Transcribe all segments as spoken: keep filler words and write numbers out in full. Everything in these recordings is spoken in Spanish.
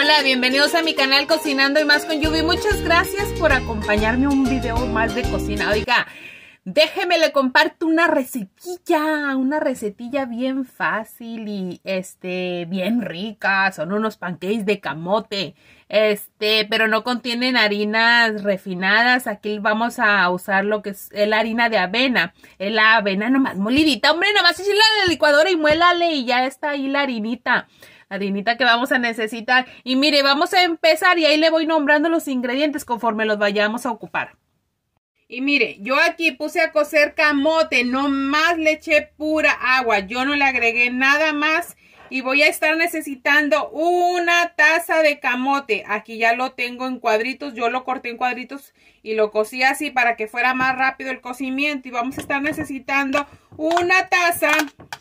Hola, bienvenidos a mi canal Cocinando y Más con Yubi. Muchas gracias por acompañarme a un video más de cocina. Oiga, déjeme le comparto una recetilla, una recetilla bien fácil y este bien rica. Son unos pancakes de camote, este, pero no contienen harinas refinadas. Aquí vamos a usar lo que es la harina de avena. Es la avena nomás molidita, hombre, nomás es la licuadora y muélale y ya está ahí la harinita. Harinita que vamos a necesitar. Y mire, vamos a empezar y ahí le voy nombrando los ingredientes conforme los vayamos a ocupar. Y mire, yo aquí puse a cocer camote, nomás le eché pura agua. Yo no le agregué nada más. Y voy a estar necesitando una taza de camote. Aquí ya lo tengo en cuadritos. Yo lo corté en cuadritos y lo cocí así para que fuera más rápido el cocimiento. Y vamos a estar necesitando una taza.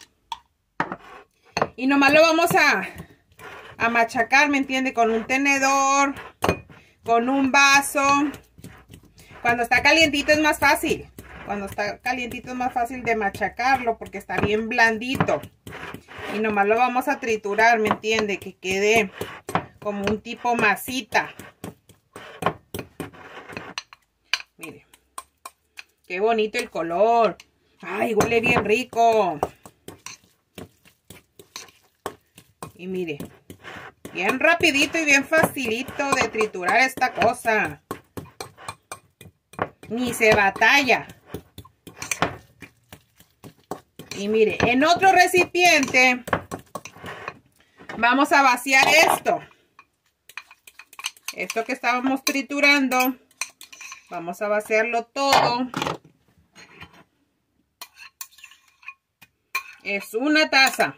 Y nomás lo vamos a, a machacar, ¿me entiende? Con un tenedor, con un vaso. Cuando está calientito es más fácil. Cuando está calientito es más fácil de machacarlo porque está bien blandito. Y nomás lo vamos a triturar, ¿me entiende? Que quede como un tipo masita. Mire. Qué bonito el color. Ay, huele bien rico. Y mire, bien rapidito y bien facilito de triturar esta cosa. Ni se batalla. Y mire, en otro recipiente vamos a vaciar esto. Esto que estábamos triturando. Vamos a vaciarlo todo. Es una taza.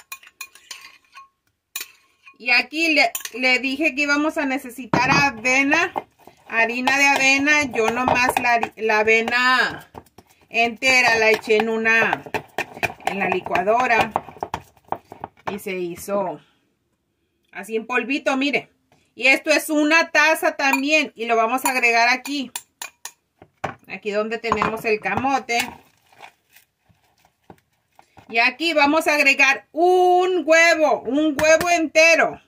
Y aquí le, le dije que íbamos a necesitar avena, harina de avena. Yo nomás la, la avena entera la eché en una, en la licuadora. Y se hizo así en polvito, mire. Y esto es una taza también. Y lo vamos a agregar aquí. Aquí donde tenemos el camote. Y aquí vamos a agregar un huevo, un huevo entero.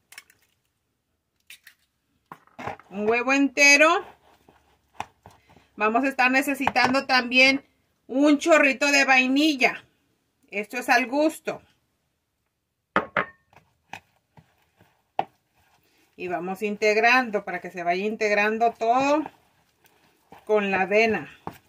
Un huevo entero. Vamos a estar necesitando también un chorrito de vainilla. Esto es al gusto. Y vamos integrando para que se vaya integrando todo con la avena.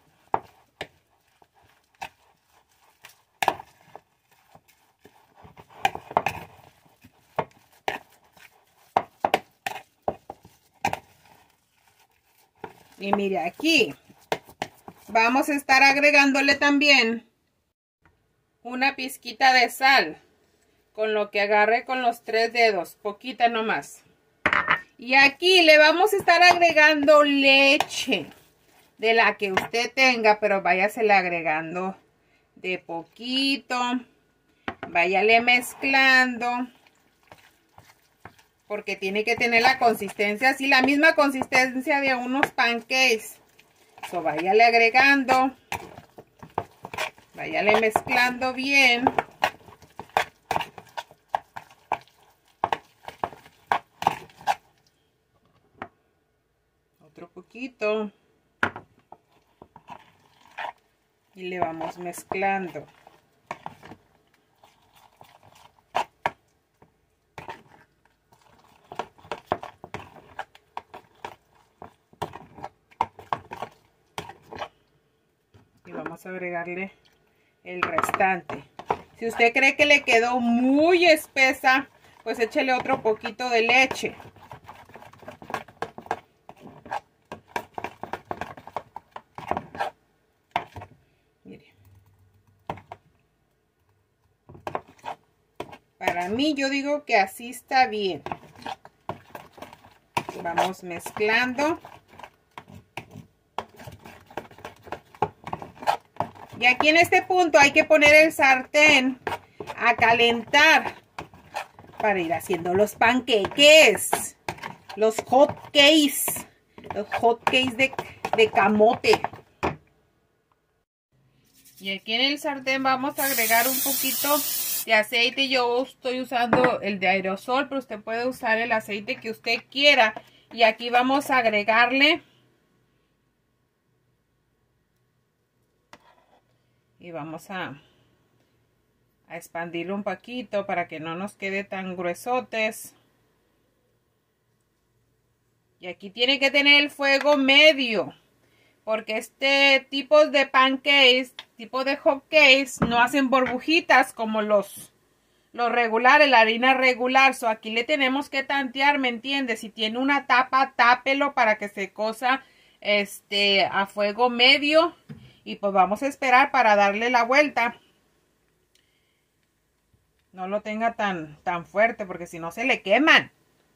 Y mire, aquí vamos a estar agregándole también una pizquita de sal. Con lo que agarré con los tres dedos, poquita nomás. Y aquí le vamos a estar agregando leche. De la que usted tenga, pero váyasele agregando de poquito. Váyale mezclando. Porque tiene que tener la consistencia, así la misma consistencia de unos pancakes. So, váyale agregando. Váyale mezclando bien. Otro poquito. Y le vamos mezclando. Vamos a agregarle el restante. Si usted cree que le quedó muy espesa, pues échele otro poquito de leche. Mire. Para mí yo digo que así está bien. Vamos mezclando. Y aquí en este punto hay que poner el sartén a calentar para ir haciendo los panqueques, los hot cakes, los hot cakes de, de camote. Y aquí en el sartén vamos a agregar un poquito de aceite. Yo estoy usando el de aerosol, pero usted puede usar el aceite que usted quiera. Y aquí vamos a agregarle. Y vamos a, a expandirlo un poquito para que no nos quede tan gruesotes. Y aquí tiene que tener el fuego medio. Porque este tipo de pancakes, tipo de hot cakes, no hacen burbujitas como los, los regulares, la harina regular. So aquí le tenemos que tantear, ¿me entiende? Si tiene una tapa, tápelo para que se cosa este, a fuego medio. Y pues vamos a esperar para darle la vuelta. No lo tenga tan, tan fuerte porque si no se le queman.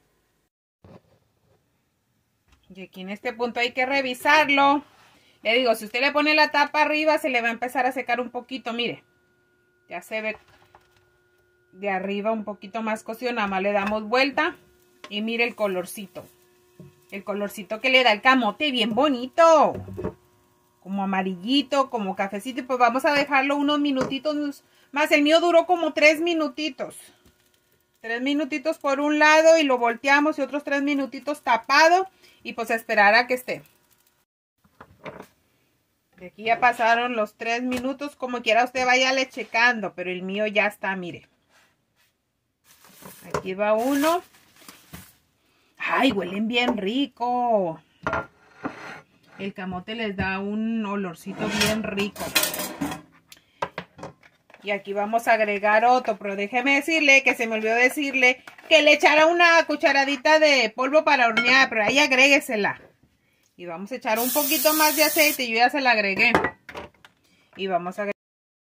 Y aquí en este punto hay que revisarlo. Le digo, si usted le pone la tapa arriba, se le va a empezar a secar un poquito. Mire, ya se ve de arriba un poquito más cocido. Nada más le damos vuelta. Y mire el colorcito. El colorcito que le da el camote, bien bonito. Como amarillito, como cafecito. Y pues vamos a dejarlo unos minutitos más. El mío duró como tres minutitos. Tres minutitos por un lado y lo volteamos y otros tres minutitos tapado. Y pues esperar a que esté. De aquí ya pasaron los tres minutos. Como quiera usted váyale checando. Pero el mío ya está, mire. Aquí va uno. ¡Ay, huelen bien rico! El camote les da un olorcito bien rico. Y aquí vamos a agregar otro. Pero déjeme decirle que se me olvidó decirle que le echara una cucharadita de polvo para hornear. Pero ahí agréguesela. Y vamos a echar un poquito más de aceite. Yo ya se la agregué. Y vamos a agregar.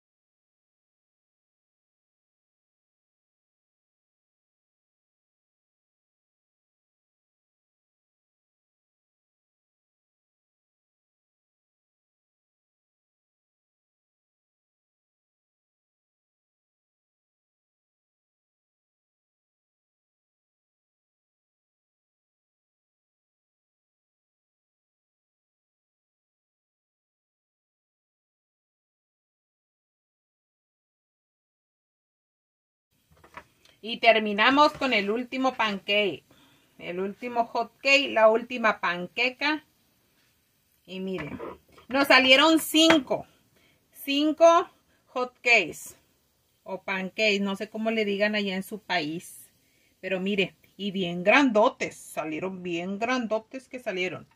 Y terminamos con el último pancake. El último hot cake, la última panqueca. Y miren, nos salieron cinco. Cinco hot cakes. O pancakes, no sé cómo le digan allá en su país. Pero mire, y bien grandotes. Salieron bien grandotes que salieron.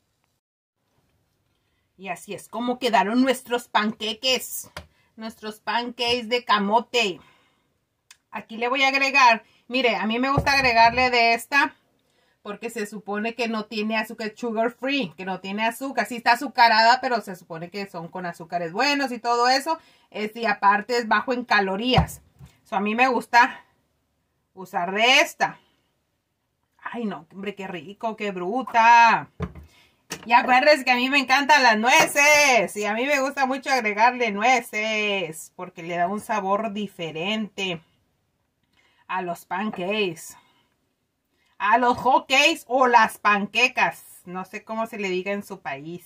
Y así es como quedaron nuestros panqueques. Nuestros pancakes de camote. Aquí le voy a agregar, mire, a mí me gusta agregarle de esta porque se supone que no tiene azúcar, sugar free, que no tiene azúcar. Sí está azucarada, pero se supone que son con azúcares buenos y todo eso. Este, y aparte es bajo en calorías. So, a mí me gusta usar de esta. Ay, no, hombre, qué rico, qué bruta. Y acuérdense que a mí me encantan las nueces. Y a mí me gusta mucho agregarle nueces porque le da un sabor diferente a los pancakes, a los hot cakes o las panquecas. No sé cómo se le diga en su país.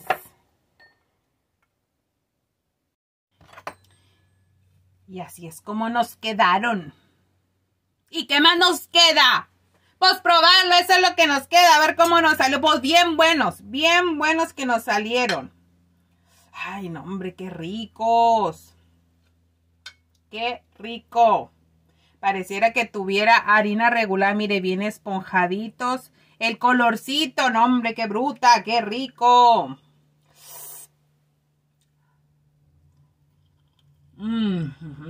Y así es como nos quedaron. ¿Y qué más nos queda? Pues probarlo, eso es lo que nos queda. A ver cómo nos salió. Pues bien buenos, bien buenos que nos salieron. Ay, no, hombre, qué ricos. Qué rico. Pareciera que tuviera harina regular. Mire, bien esponjaditos. El colorcito, no hombre, qué bruta, qué rico. Mm.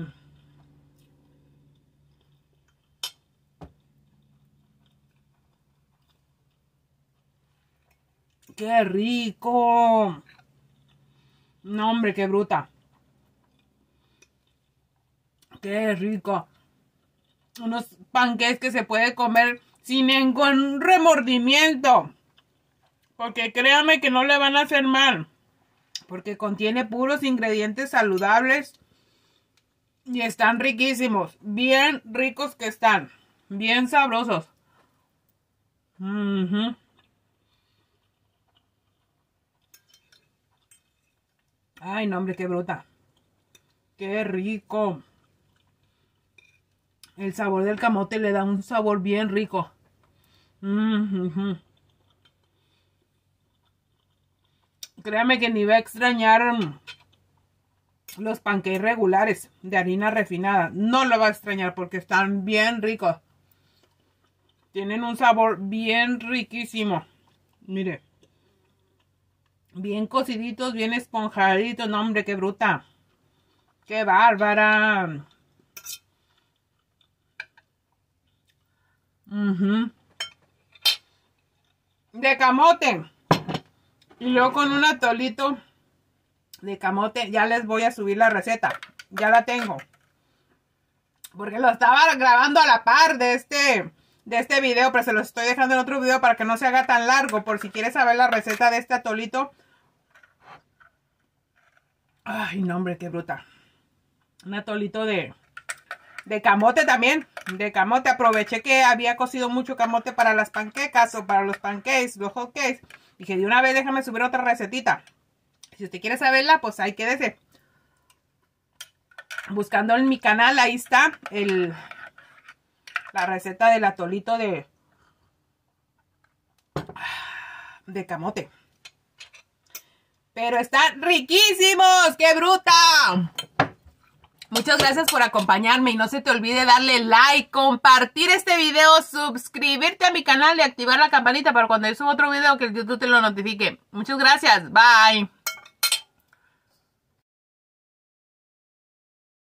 Qué rico. No hombre, qué bruta. Qué rico. Unos pancakes que se puede comer sin ningún remordimiento. Porque créame que no le van a hacer mal. Porque contiene puros ingredientes saludables. Y están riquísimos. Bien ricos que están. Bien sabrosos. Uh-huh. Ay, no, hombre, qué bruta. Qué rico. El sabor del camote le da un sabor bien rico. Mm-hmm. Créame que ni va a extrañar los pancakes regulares de harina refinada. No lo va a extrañar porque están bien ricos. Tienen un sabor bien riquísimo. Mire. Bien cociditos, bien esponjaditos. No, hombre, qué bruta. Qué bárbara. Uh-huh. De camote. Y yo con un atolito de camote. Ya les voy a subir la receta. Ya la tengo. Porque lo estaba grabando a la par de este, de este video. Pero se lo estoy dejando en otro video para que no se haga tan largo. Por si quieres saber la receta de este atolito. Ay, no, hombre, qué bruta. Un atolito de... De camote también, de camote. Aproveché que había cocido mucho camote para las panquecas o para los pancakes, los hot cakes. Dije, de una vez déjame subir otra recetita. Si usted quiere saberla, pues ahí quédese. Buscando en mi canal, ahí está el, la receta del atolito de, de camote. Pero están riquísimos, ¡qué bruta! Muchas gracias por acompañarme y no se te olvide darle like, compartir este video, suscribirte a mi canal y activar la campanita para cuando yo suba otro video que el YouTube te lo notifique. Muchas gracias. Bye.